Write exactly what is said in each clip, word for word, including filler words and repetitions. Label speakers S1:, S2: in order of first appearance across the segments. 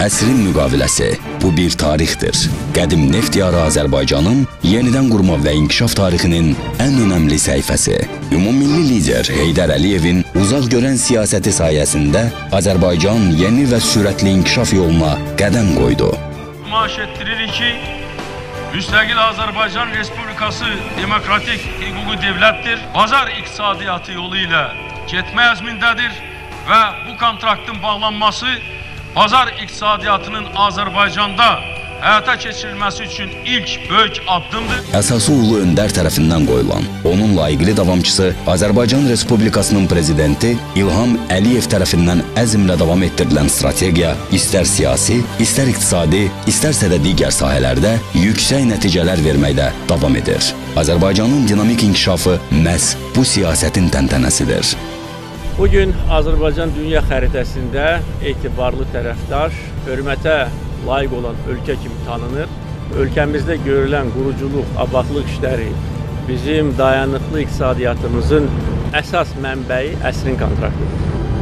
S1: əsrin müqaviləsi. Bu bir tarixdir. Qədim neft diyarı Azərbaycanın yenidən qurma və inkişaf tarixinin ən önəmli səhifəsi. Ümummilli lider Heydər Əliyevin uzaq görən siyasəti sayəsində Azərbaycan yeni və sürətli inkişaf yoluna qədəm qoydu.
S2: Nümayiş etdiririk ki, müstəqil Azərbaycan Respublikası demokratik hüquqi devlətdir, bazar iqtisadiyyatı yolu ilə getmə əzmindədir və bu kontraktın bağlanması bazar iqtisadiyyatının Azərbaycanda həyata keçirilməsi üçün ilk böyük addımdır.
S1: Əsası ulu öndər tərəfindən qoyulan, onun layiqli davamçısı Azərbaycan Respublikasının prezidenti İlham Əliyev tərəfindən əzmlə davam etdirilən strategiya istər siyasi, istər iqtisadi, istərsə də digər sahələrdə yüksək nəticələr verməkdə davam edir. Azərbaycanın dinamik inkişafı məhz bu siyasətin təntənəsidir.
S3: Bugün Azərbaycan dünya xəritəsində etibarlı tərəfdaş, hörmətə layiq olan ölkə kimi tanınır. Ölkəmizdə görülən quruculuq, abadlıq işləri bizim dayanıqlı iqtisadiyyatımızın əsas mənbəyi əsrin kontraktıdır.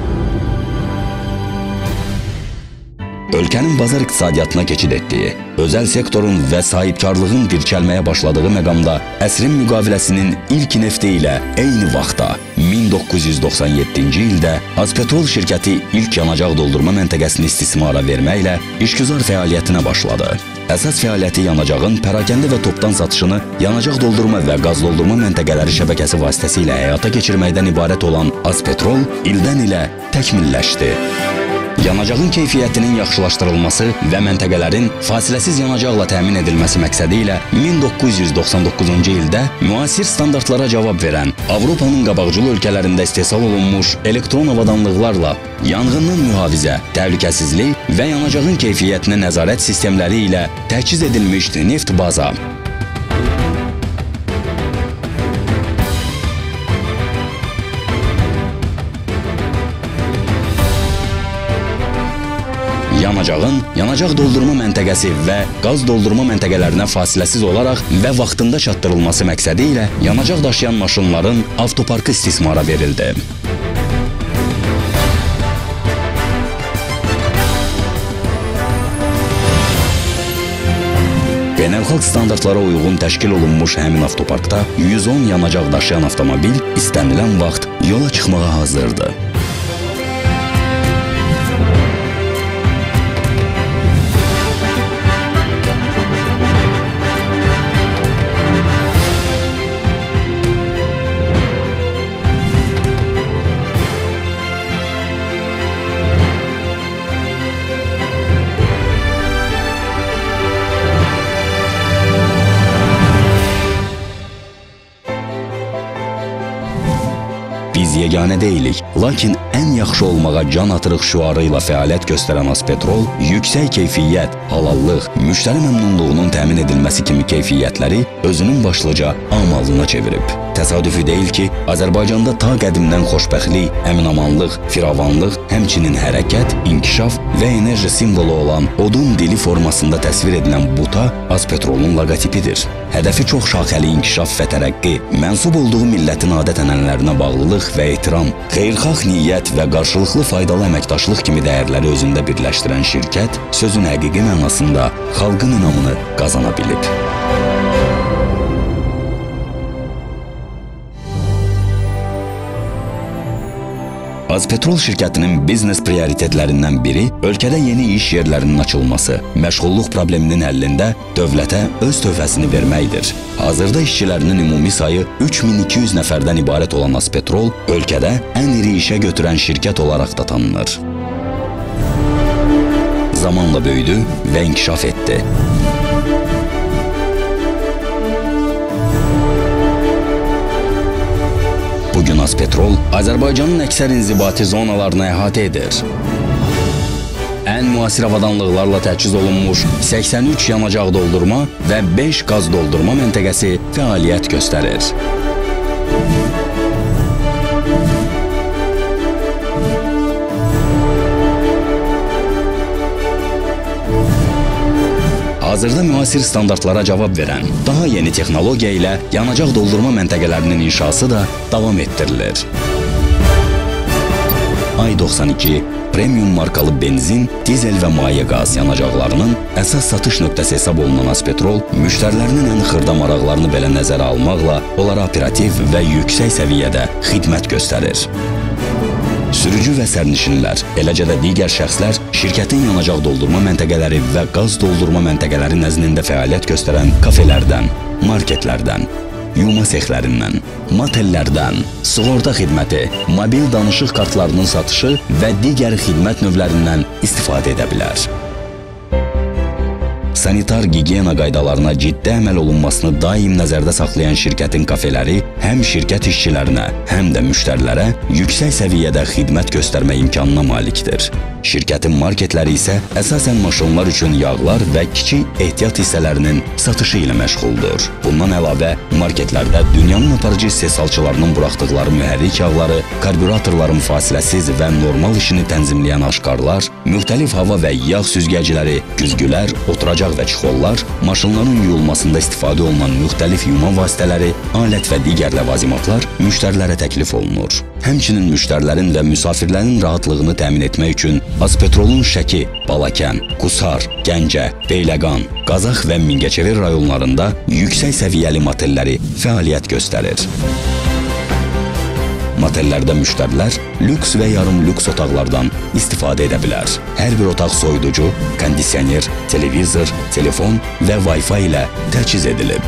S1: Ölkənin bazar iqtisadiyyatına keçid etdiyi, özəl sektorun və sahibkarlığın dirçəlməyə başladığı məqamda əsrin müqaviləsinin ilk nefti ilə eyni vaxtda min doqquz yüz doxsan yeddinci ildə Azpetrol şirkəti ilk yanacaq doldurma məntəqəsini istismara verməklə işgüzar fəaliyyətinə başladı. Əsas fəaliyyəti yanacağın pərakəndə və topdan satışını yanacaq doldurma və qaz doldurma məntəqələri şəbəkəsi vasitəsilə həyata keçirməkdən ibarət olan Azpetrol ildən ilə təkmilləşdi. Yanacağın keyfiyyətinin yaxşılaşdırılması və məntəqələrin fasiləsiz yanacaqla təmin edilməsi məqsədi ilə min doqquz yüz doxsan doqquzuncu ildə müasir standartlara cavab verən, Avropanın qabaqcıl ölkələrində istehsal olunmuş elektron avadanlıqlarla yanğından mühafizə, təhlükəsizlik və yanacağın keyfiyyətinə nəzarət sistemləri ilə təchiz edilmiş neft baza. Yanacağın yanacaq doldurma məntəqəsi və qaz doldurma məntəqələrinə fasiləsiz olaraq və vaxtında çatdırılması məqsədi ilə yanacaq daşıyan maşınların avtoparkı istismara verildi. Beynəlxalq standartlara uyğun təşkil olunmuş həmin avtoparkda yüz on yanacaq daşıyan avtomobil istənilən vaxt yola çıxmağa hazırdır. Biz yeganə deyilik, lakin ən yaxşı olmağa can atırıq şüarı ilə fəaliyyət göstərən Azpetrol, yüksək keyfiyyət, halallıq, müştəri məmnunluğunun təmin edilməsi kimi keyfiyyətləri özünün başlıca amalına çevirib. Təsadüfi deyil ki, Azərbaycanda ta qədimdən xoşbəxtlik, əminamanlıq, firavanlıq, həmçinin hərəkət, inkişaf və enerji simvolu olan odun dili formasında təsvir edilən buta Azpetrolun loqotipidir. Hədəfi çox şaxəli inkişaf və tərəqqi, mənsub olduğu millətin adət-ənənələrinə bağlılıq və ehtiram, xeyirxah niyyət və qarşılıqlı faydalı əməkdaşlıq kimi dəyərləri özündə birləşdirən şirkət sözün həqiqi mənasında xalqın inamını qazana bilib. Azpetrol şirkətinin biznes prioritetlərindən biri ölkədə yeni iş yerlərinin açılması, məşğulluq probleminin həllində dövlətə öz töhfəsini verməkdir. Hazırda işçilərinin ümumi sayı üç min iki yüz nəfərdən ibarət olan Azpetrol ölkədə ən iri işə götürən şirkət olaraq da tanınır. Zamanla böyüdü və inkişaf etdi. Bugün Azpetrol Azərbaycanın əksər inzibati zonalarını əhatə edir. Ən müasir avadanlıqlarla təchiz olunmuş səksən üç yanacaq doldurma və beş qaz doldurma məntəqəsi fəaliyyət göstərir. Hazırda müasir standartlara cavab verən, daha yeni texnologiya ilə yanacaq doldurma məntəqələrinin inşası da davam etdirilir. Ay doxsan iki premium markalı benzin, dizel və maye qaz yanacaqlarının əsas satış nöqtəsi hesab olunan Azpetrol müştərilərinin ən xırda maraqlarını belə nəzərə almaqla onlara operativ və yüksək səviyyədə xidmət göstərir. Sürücü və sərnişinlər, eləcə də digər şəxslər şirkətin yanacaq doldurma məntəqələri və qaz doldurma məntəqələri nəzdində fəaliyyət göstərən kafelərdən, marketlərdən, yuma sexlərindən, motellərdən, sığorta xidməti, mobil danışıq kartlarının satışı və digər xidmət növlərindən istifadə edə bilər. Sanitar gigiyena qaydalarına ciddi əməl olunmasını daim nəzərdə saxlayan şirkətin kafeləri həm şirkət işçilərinə, həm də müştərilərə yüksək səviyyədə xidmət göstərmə imkanına malikdir. Şirkətin marketləri isə əsasən maşınlar üçün yağlar və kiçik ehtiyat hissələrinin satışı ilə məşğuldur. Bundan əlavə, marketlərdə dünyanın aparıcı istehsalçılarının buraxdıqları mühərrik yağları, karbüratorların fasiləsiz və normal işini tənzimləyən aşqarlar, müxtəlif hava və yağ süzgəcləri, güzgülər, oturacaq və çixollar, maşınların yuyulmasında istifadə olunan müxtəlif yuma vasitələri, alət və digər ləvazimatlar müştərilərə təklif olunur. Həmçinin müştərilərin və müsafirlərin rahatlığını təmin etmək üçün Azpetrolun Şəki, Balakən, Qusar, Gəncə, Beyləqan, Qazax və Mingəçevir rayonlarında yüksək səviyyəli motelləri fəaliyyət göstərir. Motellərdə müştərilər lüks və yarım lüks otaqlardan istifadə edə bilər. Hər bir otaq soyuducu, kondisioner, televizor, telefon və Wi-Fi ilə təchiz edilib.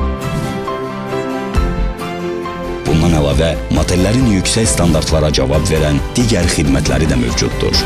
S1: Bundan əlavə, motellərin yüksək standartlara cavab verən digər xidmətləri də mövcuddur.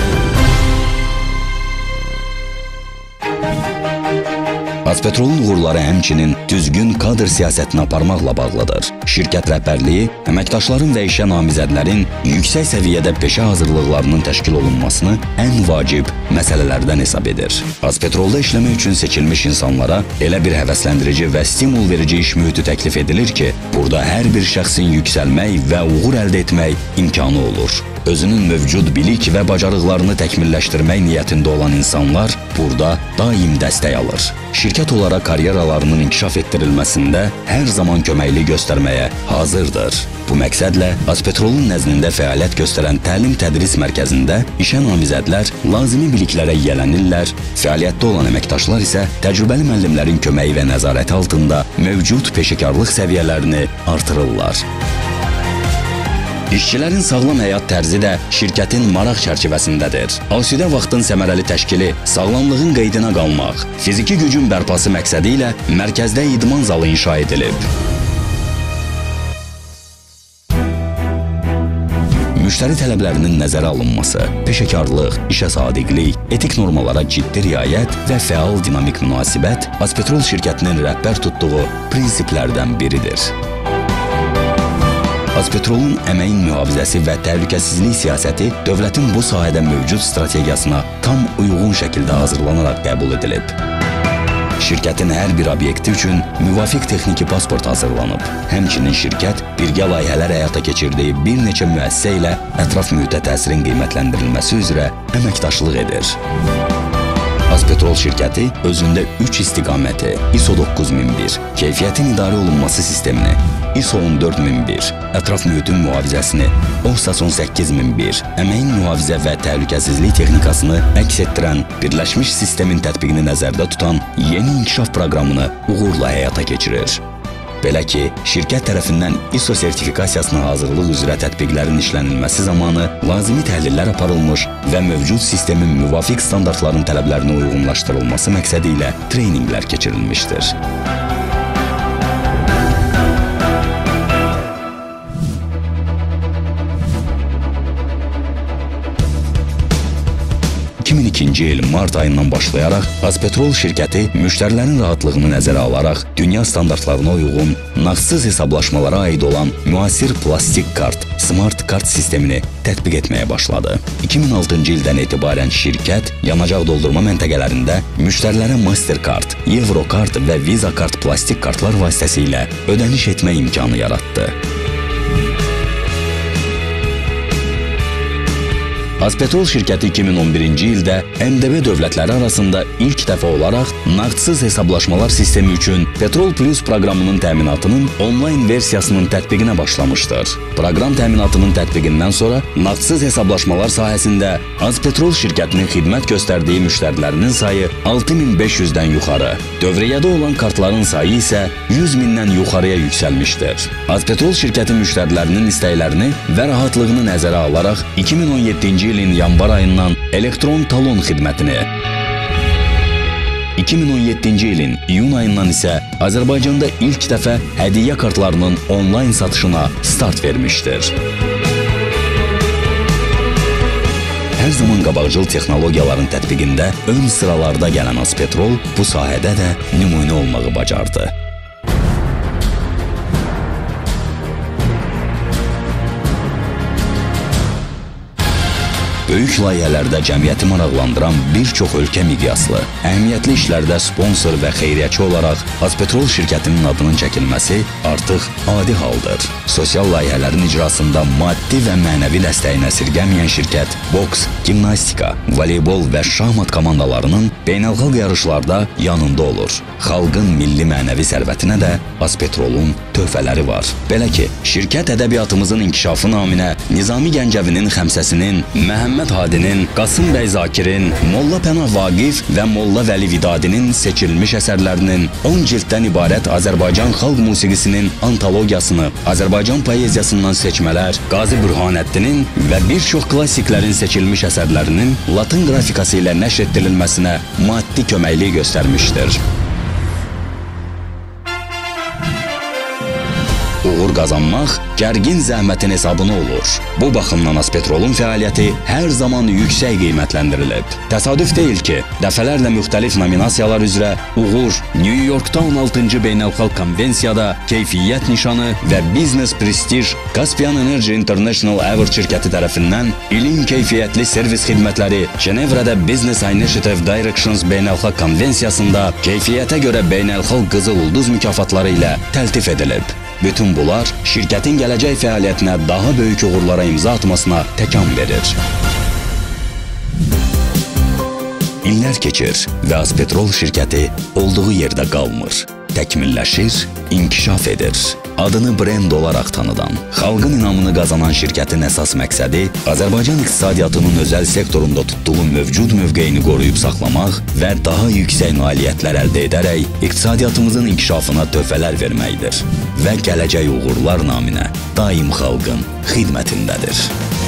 S1: Azpetrolun uğurları həmçinin düzgün kadr siyasətini aparmaqla bağlıdır. Şirkət rəhbərliyi əməkdaşların və işə namizədlərin yüksək səviyyədə peşə hazırlıqlarının təşkil olunmasını ən vacib məsələlərdən hesab edir. Azpetrolda işləmək üçün seçilmiş insanlara elə bir həvəsləndirici və stimul verici iş mühiti təklif edilir ki, burada hər bir şəxsin yüksəlmək və uğur əldə etmək imkanı olur. Özünün mövcud bilik və bacarıqlarını təkmilləşdirmək niyyətində olan insanlar burada daim dəstək alır. Şirkət olaraq karyeralarının inkişaf etdirilməsində hər zaman köməklik göstərməyə hazırdır. Bu məqsədlə Azpetrolun nəzdində fəaliyyət göstərən təlim-tədris mərkəzində işə namizədlər lazımi biliklərə yiyələnirlər, fəaliyyətdə olan əməkdaşlar isə təcrübəli müəllimlərin köməyi və nəzarəti altında mövcud peşəkarlıq səviyyələrini artırırlar. İşçilərin sağlam həyat tərzi də şirkətin maraq çərçivəsindədir. Asudə vaxtın səmərəli təşkili, sağlamlığın qeydinə qalmaq, fiziki gücün bərpası məqsədi ilə mərkəzdə idman zalı inşa edilib. Müştəri tələblərinin nəzərə alınması, peşəkarlıq, işə sadiqlik, etik normalara ciddi riayət və fəal dinamik münasibət Azpetrol şirkətinin rəhbər tutduğu prinsiplərdən biridir. Azpetrolun əməyin mühafizəsi və təhlükəsizlik siyasəti dövlətin bu sahədə mövcud strategiyasına tam uyğun şəkildə hazırlanaraq qəbul edilib. Şirkətin hər bir obyekti üçün müvafiq texniki pasport hazırlanıb. Həmçinin şirkət birgə layihələr həyata keçirdiyi bir neçə müəssisə ilə ətraf mühitə təsirin qiymətləndirilməsi üzrə əməkdaşlıq edir. Azpetrol şirkəti özündə üç istiqaməti I S O doqquz min bir, keyfiyyətin idarə olunması sistemini, I S O on dörd min bir, ətraf mühitin mühafizəsini, O H S A S on səkkiz min bir, əməyin mühafizə və təhlükəsizlik texnikasını əks etdirən birləşmiş sistemin tətbiqini nəzərdə tutan yeni inkişaf proqramını uğurla həyata keçirir. Belə ki, şirkət tərəfindən I S O sertifikasiyasına hazırlıq üzrə tətbiqlərin işlənilməsi zamanı lazımi təhlillər aparılmış və mövcud sistemin müvafiq standartların tələblərinə uyğunlaşdırılması məqsədi ilə treyninqlər keçirilmişdir. iki min ikinci il mart ayından başlayaraq Azpetrol şirkəti müştərilərin rahatlığını nəzərə alaraq dünya standartlarına uyğun, nağdsız hesablaşmalara aid olan müasir plastik kart, smart kart sistemini tətbiq etməyə başladı. iki min altıncı ildən etibarən şirkət yanacaq doldurma məntəqələrində müştərilərə Mastercard, Eurokart və Visa kart plastik kartlar vasitəsilə ödəniş etmə imkanı yaratdı. Azpetrol şirkəti iki min on birinci ildə M D B dövlətləri arasında ilk dəfə olaraq nağdsız hesablaşmalar sistemi üçün Petrol Plus proqramının təminatının onlayn versiyasının tətbiqinə başlamışdır. Proqram təminatının tətbiqindən sonra nağdsız hesablaşmalar sahəsində Azpetrol şirkətinin xidmət göstərdiyi müştərilərinin sayı altı min beş yüzdən yuxarı, dövriyyədə olan kartların sayı isə yüz mindən yuxarıya yüksəlmişdir. Azpetrol şirkəti müştərilərinin istəklərini və rahatlığını nəzərə alaraq iki min on yeddinci ilin yanvar ayından elektron talon xidmətini, iki min on yeddinci ilin iyun ayından isə Azərbaycanda ilk dəfə hədiyyə kartlarının onlayn satışına start vermişdir. Hər zaman qabaqcıl texnologiyaların tətbiqində ön sıralarda gələn Azpetrol bu sahədə də nümunə olmağı bacardı. Böyük layihələrdə cəmiyyəti maraqlandıran bir çox ölkə miqyaslı, əhəmiyyətli işlərdə sponsor və xeyriyyəçi olaraq Azpetrol şirkətinin adının çəkilməsi artıq adi haldır. Sosial layihələrin icrasında maddi və mənəvi dəstəyini əsirgəməyən şirkət boks, gimnastika, voleybol və şahmat komandalarının beynəlxalq yarışlarda yanında olur. Xalqın milli mənəvi sərvətinə də Azpetrolun töhfələri var. Belə ki, şirkət ədəbiyyatımızın inkişafı naminə Nizami Gəncəvinin Xəmsəsinin, Məhəmməd Hadinin, Qasım bəy Zakirin, Molla Pənah Vaqif və Molla Vəli Vidadinin seçilmiş əsərlərinin on cilddən ibarət Azərbaycan xalq musiqisinin antologiyasını, Azərbaycan poeziyasından seçmələr, Qazi Bürhanəddinin və bir çox klassiklərin seçilmiş əsərlərinin latın qrafikası ilə nəşr etdirilməsinə maddi köməklik göstərmişdir. Uğur qazanmaq gərgin zəhmətin hesabına olur. Bu baxımdan Azpetrolun fəaliyyəti hər zaman yüksək qiymətləndirilib. Təsadüf deyil ki, dəfələrlə müxtəlif nominasiyalar üzrə Uğur, New Yorkda on altıncı Beynəlxalq Konvensiyada keyfiyyət nişanı və Business Prestige Caspian Energy International Award şirkəti tərəfindən ilin keyfiyyətli servis xidmətləri Cenevrədə Business Initiative Directions Beynəlxalq Konvensiyasında keyfiyyətə görə Beynəlxalq Qızıl Ulduz mükafatları ilə təltif edilib. Bütün bunlar şirkətin gələcək fəaliyyətinə daha böyük uğurlara imza atmasına təkan verir. İllər keçir və Azpetrol şirkəti olduğu yerdə qalmır. Təkmilləşir, inkişaf edir. Adını brend olaraq tanıdan, xalqın inamını qazanan şirkətin əsas məqsədi Azərbaycan iqtisadiyyatının özəl sektorunda tutduğu mövcud mövqeyini qoruyub saxlamaq və daha yüksək nailiyyətlər əldə edərək iqtisadiyyatımızın inkişafına töhfələr verməkdir və gələcək uğurlar naminə daim xalqın xidmətindədir.